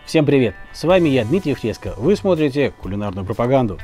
Всем привет! С вами я, Дмитрий Фреско. Вы смотрите кулинарную пропаганду.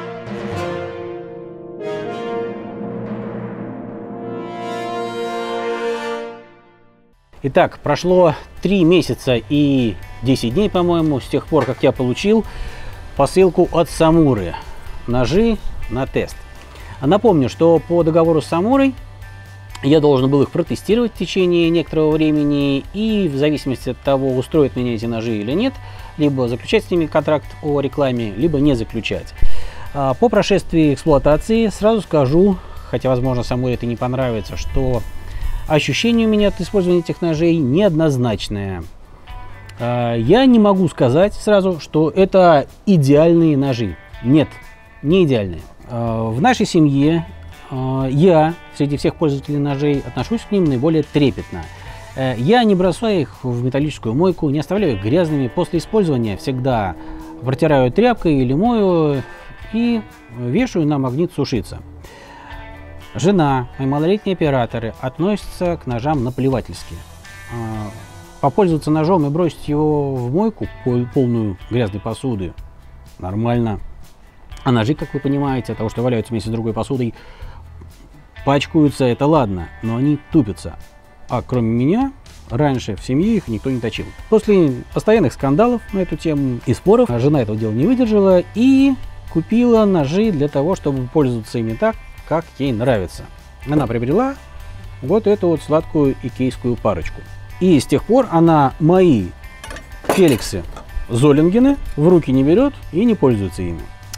Итак, прошло 3 месяца и 10 дней, по-моему, с тех пор, как я получил посылку от Самуры. Ножи на тест. Напомню, что по договору с Самурой я должен был их протестировать в течение некоторого времени, и в зависимости от того, устроят меня эти ножи или нет, либо заключать с ними контракт о рекламе, либо не заключать. По прошествии эксплуатации сразу скажу, хотя, возможно, Самуре это не понравится, что ощущение у меня от использования этих ножей неоднозначное. Я не могу сказать сразу, что это идеальные ножи. Нет, не идеальные. В нашей семье я среди всех пользователей ножей отношусь к ним наиболее трепетно. Я не бросаю их в металлическую мойку, не оставляю их грязными. После использования всегда протираю тряпкой или мою и вешаю на магнит сушиться. Жена, мои малолетние операторы относятся к ножам наплевательски. Попользоваться ножом и бросить его в мойку, полную грязной посуды, нормально. А ножи, как вы понимаете, от того, что валяются вместе с другой посудой, пачкаются, это ладно, но они тупятся. А кроме меня, раньше в семье их никто не точил. После постоянных скандалов на эту тему и споров, жена этого дела не выдержала и купила ножи для того, чтобы пользоваться ими так, как ей нравится. Она приобрела вот эту вот сладкую икейскую парочку. И с тех пор она мои Феликсы Золингены в руки не берет и не пользуется ими.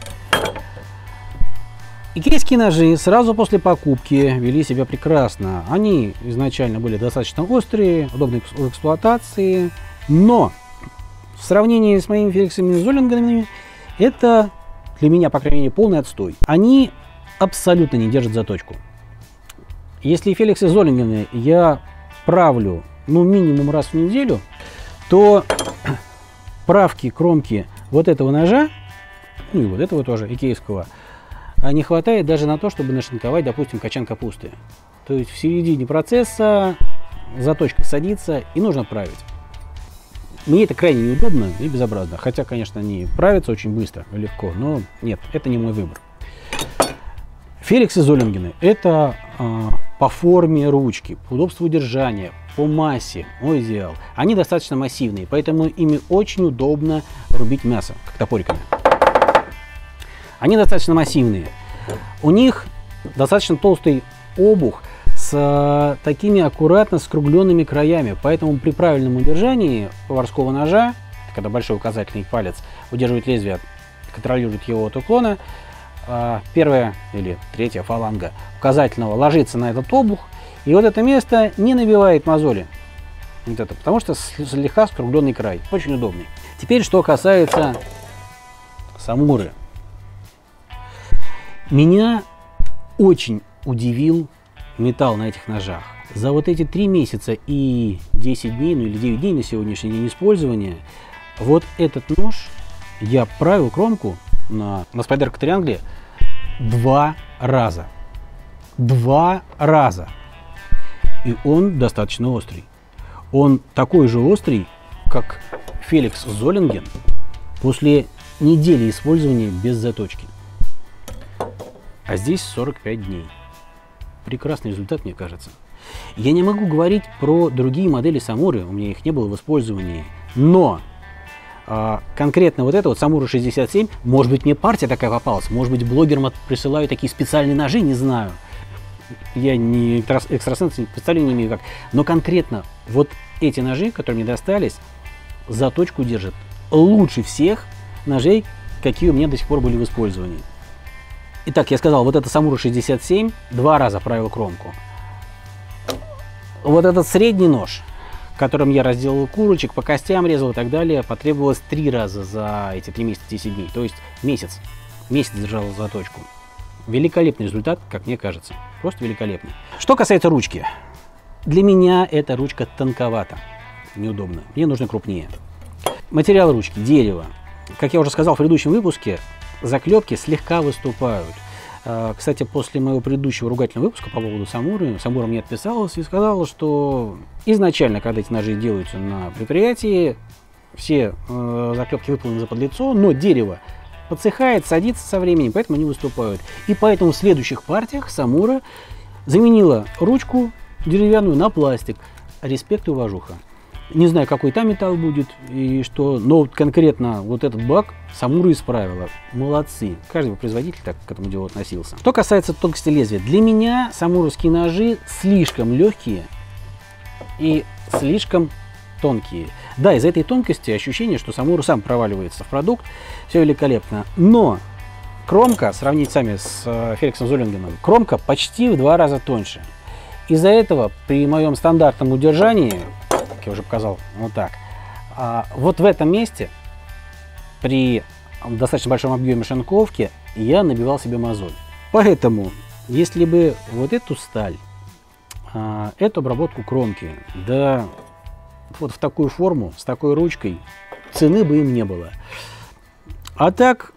Икейские ножи сразу после покупки вели себя прекрасно. Они изначально были достаточно острые, удобны в эксплуатации, но в сравнении с моими Феликсами Золингенами это для меня, по крайней мере, полный отстой. Они абсолютно не держат заточку. Если Феликсы Золингены я правлю минимум раз в неделю, то правки кромки вот этого ножа, и вот этого тоже, икейского, не хватает даже на то, чтобы нашинковать, допустим, качан капусты. То есть в середине процесса заточка садится и нужно править. Мне это крайне неудобно и безобразно. Хотя, конечно, они правятся очень быстро и легко, но нет, это не мой выбор. Феликсы Золингены – это по форме ручки, по удобству держания, по массе мой идеал. Они достаточно массивные, поэтому ими очень удобно рубить мясо, как топориками. Они достаточно массивные. У них достаточно толстый обух с такими аккуратно скругленными краями. Поэтому при правильном удержании поварского ножа, когда большой указательный палец удерживает лезвие, контролирует его от уклона, первая или третья фаланга указательного ложится на этот обух, и вот это место не набивает мозоли. Вот это, потому что слегка скругленный край. Очень удобный. Теперь, что касается Самуры. Меня очень удивил металл на этих ножах. За вот эти 3 месяца и 10 дней, или 9 дней на сегодняшний день использования, вот этот нож я правил кромку на Спайдерко Триангле 2 раза. 2 раза. И он достаточно острый. Он такой же острый, как Феликс Золинген после недели использования без заточки. А здесь 45 дней. Прекрасный результат, мне кажется. Я не могу говорить про другие модели Самуры, у меня их не было в использовании. Но конкретно вот это вот Самура 67, может быть, мне партия такая попалась, может быть, блогерам присылают такие специальные ножи, не знаю. Я не экстрасенс, представления не имею как. Но конкретно вот эти ножи, которые мне достались, заточку держат лучше всех ножей, какие у меня до сих пор были в использовании. Итак, я сказал, вот это Самура 67, 2 раза правил кромку. Вот этот средний нож, которым я разделал курочек, по костям резал и так далее, потребовалось 3 раза за эти 3 месяца 10 дней. То есть месяц. Месяц держал заточку. Великолепный результат, как мне кажется. Просто великолепный. Что касается ручки. Для меня эта ручка тонковата. Неудобно. Мне нужно крупнее. Материал ручки. Дерево. Как я уже сказал в предыдущем выпуске, заклепки слегка выступают. Кстати, после моего предыдущего ругательного выпуска по поводу Самуры, Самура мне отписалась и сказала, что изначально, когда эти ножи делаются на предприятии, все заклепки выполнены за подлицо, но дерево подсыхает, садится со временем, поэтому они выступают. И поэтому в следующих партиях Самура заменила ручку деревянную на пластик. Респект и уважуха. Не знаю, какой там металл будет и что, но конкретно вот этот баг Самура исправила. Молодцы. Каждый производитель так к этому делу относился. Что касается тонкости лезвия. Для меня самуровские ножи слишком легкие и слишком тонкие. Да, из-за этой тонкости ощущение, что Самура сам проваливается в продукт. Все великолепно. Но кромка, сравнить сами с Феликсом Золлингеном, кромка почти в 2 раза тоньше. Из-за этого при моем стандартном удержании, как я уже показал, вот так, вот в этом месте при достаточно большом объеме шинковки я набивал себе мозоль. Поэтому, если бы вот эту сталь, эту обработку кромки, да вот в такую форму, с такой ручкой, цены бы им не было. А так,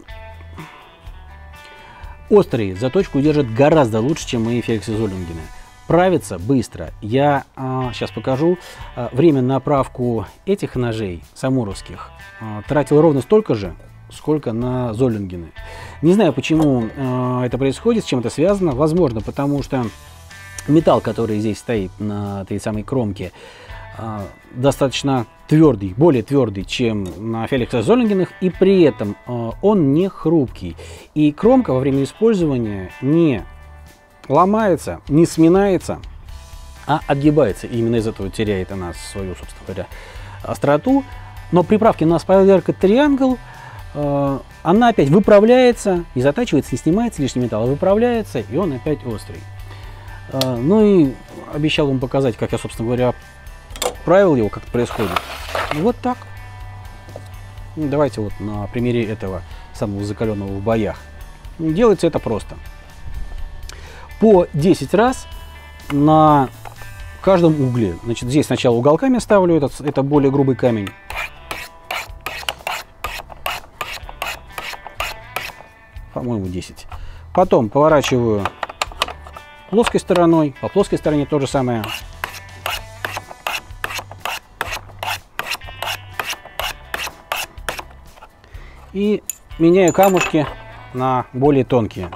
острые заточку держат гораздо лучше, чем мои Феликсы Золлингены. Правится быстро. Я сейчас покажу. Время на оправку этих ножей самуровских тратил ровно столько же, сколько на Золлингены. Не знаю, почему это происходит, с чем это связано. Возможно, потому что металл, который здесь стоит на этой самой кромке, достаточно твердый, более твердый, чем на Феликсах Золлингенах, и при этом он не хрупкий. И кромка во время использования не ломается, не сминается, а отгибается. И именно из этого теряет она свою, собственно говоря, остроту. Но при правке на Spyderco Triangle она опять выправляется, не затачивается, не снимается лишний металл, а выправляется, и он опять острый. Ну и обещал вам показать, как я, собственно говоря, правил его, как это происходит. Вот так. Давайте вот на примере этого самого закаленного в боях. Делается это просто. По 10 раз на каждом угле. Значит, здесь сначала уголками ставлю, это более грубый камень. По-моему, 10. Потом поворачиваю плоской стороной, по плоской стороне то же самое. И меняю камушки на более тонкие.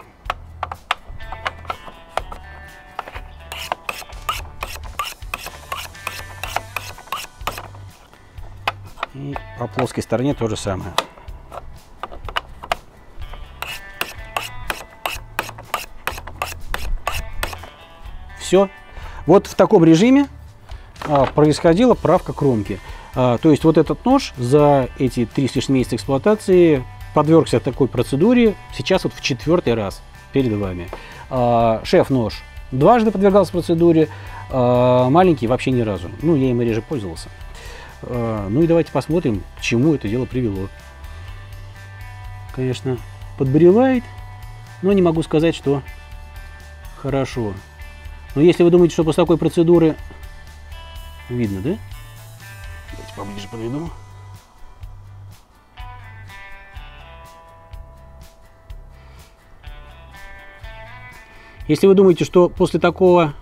И по плоской стороне то же самое. Все. Вот в таком режиме происходила правка кромки. То есть вот этот нож за эти 3 с лишним месяца эксплуатации подвергся такой процедуре сейчас вот в 4-й раз перед вами. Шеф-нож дважды подвергался процедуре, маленький вообще ни разу. Ну, я им и реже пользовался. Ну и давайте посмотрим, к чему это дело привело. Конечно, подбревает, но не могу сказать, что хорошо. Но если вы думаете, что после такой процедуры видно, да? Давайте поближе подведу. Если вы думаете, что после такого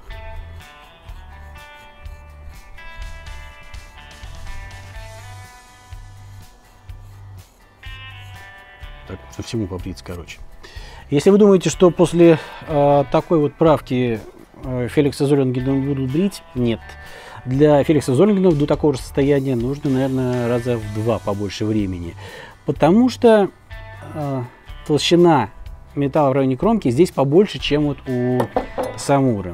так, нужно всему побриться, короче. Если вы думаете, что после такой вот правки Феликса Золлингена будут брить, нет. Для Феликса Золлингена до такого же состояния нужно, наверное, раза в 2 побольше времени. Потому что толщина металла в районе кромки здесь побольше, чем вот у Самуры.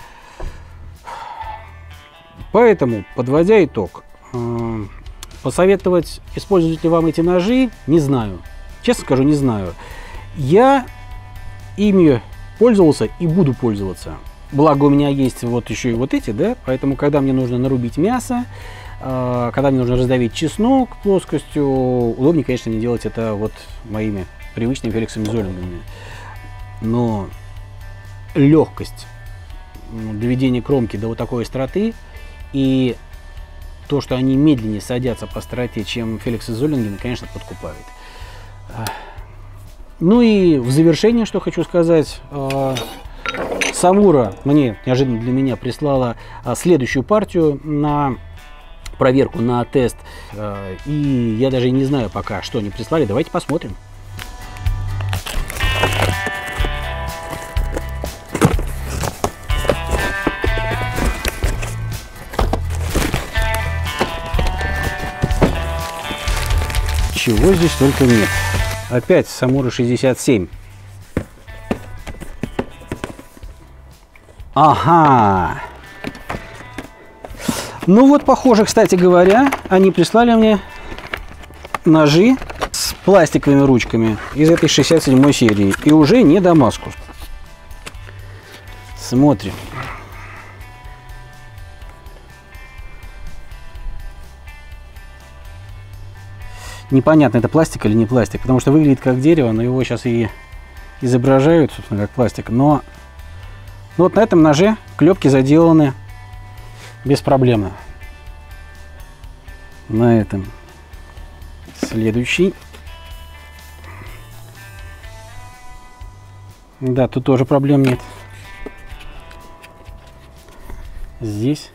Поэтому, подводя итог, посоветовать, использовать ли вам эти ножи, не знаю. Честно скажу, не знаю. Я ими пользовался и буду пользоваться. Благо у меня есть вот еще и вот эти, да, поэтому когда мне нужно нарубить мясо, когда мне нужно раздавить чеснок плоскостью, удобнее, конечно, не делать это вот моими привычными Феликсами Золлингенами. Но легкость доведения кромки до вот такой остроты и то, что они медленнее садятся по остроте, чем Феликсы Золлингены, конечно, подкупает. Ну и в завершение, что хочу сказать. Самура мне, неожиданно для меня, прислала следующую партию на проверку, на тест. И я даже не знаю пока, что они прислали. Давайте посмотрим. Чего здесь только нет. Опять Самура 67. Ага. Ну вот, похоже, кстати говоря, они прислали мне ножи с пластиковыми ручками из этой 67 серии. И уже не Дамаскус. Смотрим. Непонятно, это пластик или не пластик, потому что выглядит как дерево, но его сейчас и изображают, собственно, как пластик. Но вот на этом ноже клепки заделаны беспроблемно. На этом следующий. Да, тут тоже проблем нет. Здесь.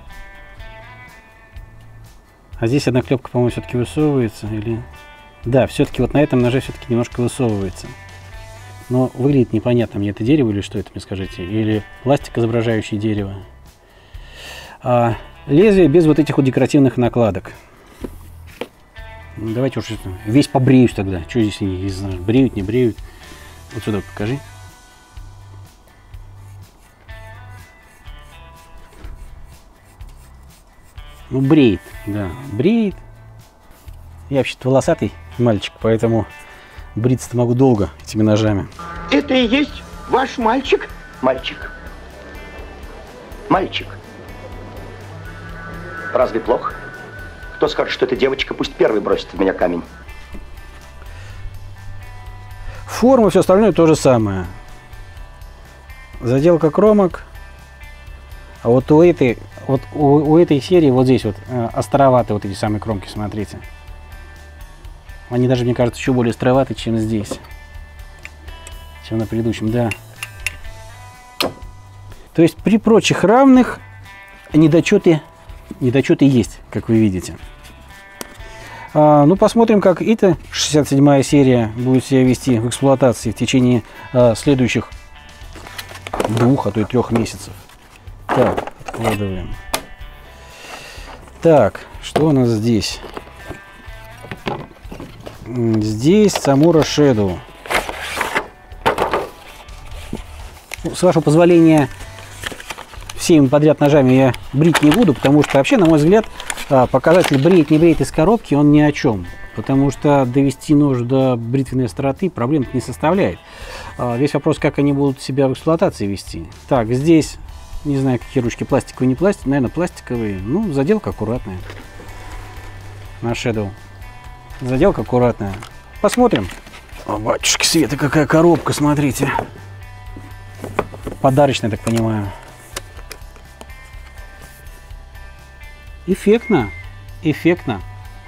А здесь одна клепка, по-моему, все-таки высовывается. Или... Да, все-таки вот на этом ноже все-таки немножко высовывается. Но выглядит непонятно, мне это дерево или что это, мне скажите. Или пластик, изображающий дерево. Лезвие без вот этих вот декоративных накладок. Давайте уж весь побреюсь тогда. Что здесь, не знаю, бреют, не бреют. Вот сюда покажи. Ну, бреет, да, бреет. Я вообще-то волосатый мальчик, поэтому бриться-то могу долго этими ножами. Это и есть ваш мальчик? Мальчик. Мальчик. Разве плохо? Кто скажет, что это девочка, пусть первый бросит в меня камень. Форма, все остальное то же самое. Заделка кромок. А вот у этой серии вот здесь вот островатые вот эти самые кромки, смотрите. Они даже, мне кажется, еще более островатые, чем здесь. Чем на предыдущем, да. То есть при прочих равных недочеты есть, как вы видите. Ну, посмотрим, как эта 67-я серия будет себя вести в эксплуатации в течение следующих 2, а то и 3 месяцев. Так, откладываем. Так, что у нас здесь? Здесь Самура Shadow. Ну, с вашего позволения, всеми подряд ножами я брить не буду, потому что вообще, на мой взгляд, показатель бреет, не бреет из коробки, он ни о чем. Потому что довести нож до бритвенной остроты проблем не составляет. Весь вопрос, как они будут себя в эксплуатации вести. Так, здесь... Не знаю, какие ручки, пластиковые, не пластиковые, наверное, пластиковые. Ну, заделка аккуратная. На Shadow. Заделка аккуратная. Посмотрим. О, батюшки Света, какая коробка, смотрите. Подарочная, так понимаю. Эффектно. Эффектно.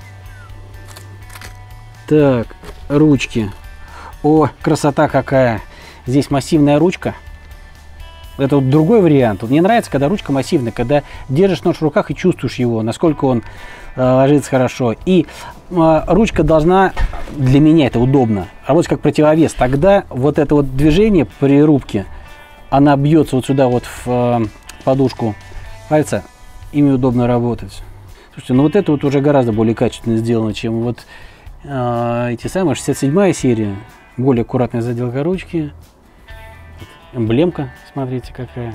Так, ручки. О, красота какая. Здесь массивная ручка. Это вот другой вариант. Мне нравится, когда ручка массивная, когда держишь нож в руках и чувствуешь его, насколько он ложится хорошо. И ручка должна, для меня это удобно, работать как противовес. Тогда вот это вот движение при рубке, она бьется вот сюда вот в подушку пальца, ими удобно работать. Слушайте, ну вот это вот уже гораздо более качественно сделано, чем вот эти самые 67-я серия. Более аккуратная заделка ручки. Эмблемка, смотрите, какая.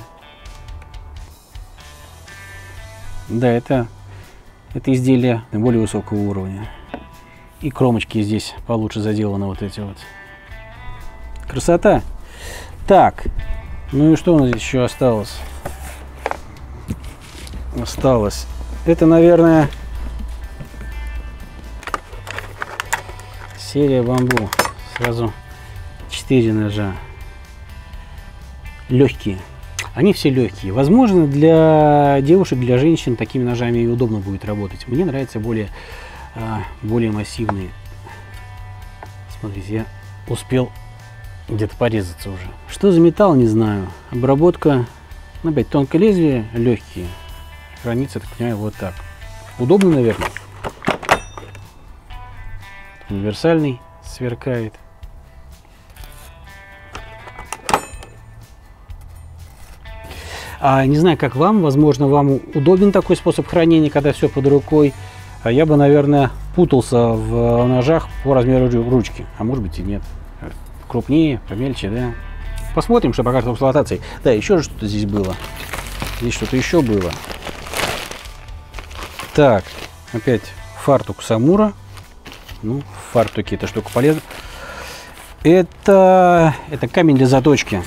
Да, это изделие более высокого уровня. И кромочки здесь получше заделаны, вот эти вот. Красота. Так, ну и что у нас здесь еще осталось? Осталось. Это, наверное, серия бамбу. Сразу 4 ножа. Легкие. Они все легкие. Возможно, для девушек, для женщин такими ножами и удобно будет работать. Мне нравятся более массивные. Смотрите, я успел где-то порезаться уже. Что за металл, не знаю. Обработка, опять тонкое лезвие, легкие. Хранится, так понимаю, вот так. Удобно, наверное. Универсальный, сверкает. Не знаю, как вам, возможно, вам удобен такой способ хранения, когда все под рукой. А я бы, наверное, путался в ножах по размеру ручки. А может быть и нет. Крупнее, помельче, да. Посмотрим, что покажет в эксплуатации. Да, еще что-то здесь было. Здесь что-то еще было. Так, опять фартук Самура. Ну, в фартуке эта штука полезна. Это камень для заточки.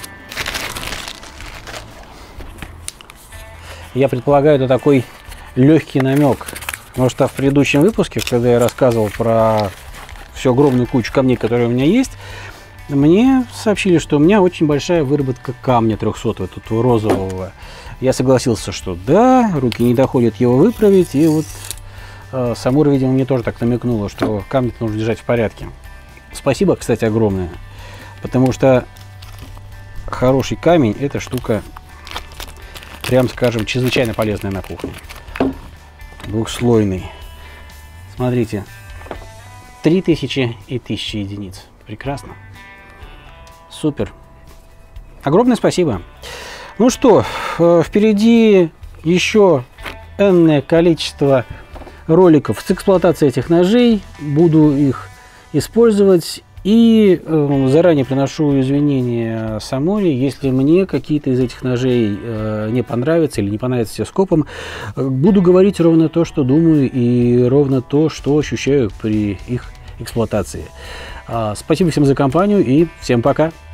Я предполагаю, это такой легкий намек. Потому что в предыдущем выпуске, когда я рассказывал про всю огромную кучу камней, которые у меня есть, мне сообщили, что у меня очень большая выработка камня 300-го, тут розового. Я согласился, что да, руки не доходят его выправить. И вот Самура, видимо, мне тоже так намекнула, что камень нужно держать в порядке. Спасибо, кстати, огромное. Потому что хороший камень – это штука, прям скажем, чрезвычайно полезная на кухне. Двухслойный. Смотрите, 3000 и 1000 единиц. Прекрасно. Супер. Огромное спасибо. Ну что, впереди еще энное количество роликов с эксплуатацией этих ножей. Буду их использовать. И заранее приношу извинения Самуре, если мне какие-то из этих ножей не понравятся или не понравятся все скопом. Буду говорить ровно то, что думаю, и ровно то, что ощущаю при их эксплуатации. Спасибо всем за компанию и всем пока!